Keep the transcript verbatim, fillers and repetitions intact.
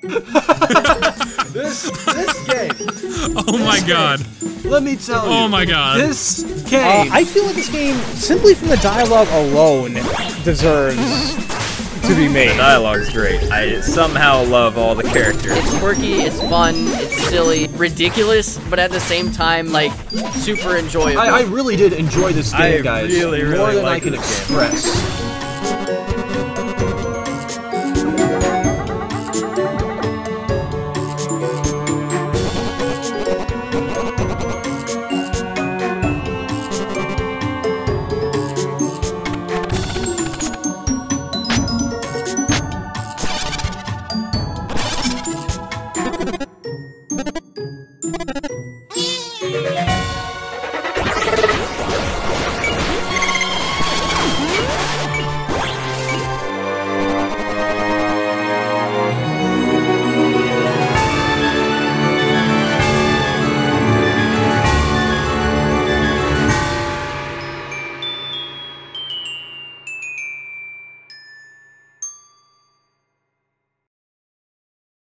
this this game. Oh my this god. Game, let me tell you. Oh my god. This Uh, game. I feel like this game, simply from the dialogue alone, deserves to be made. The dialogue's great. I somehow love all the characters. It's quirky, it's fun, it's silly, ridiculous, but at the same time, like, super enjoyable. I, I really did enjoy this game, I guys. really, really more than like I can this game. express.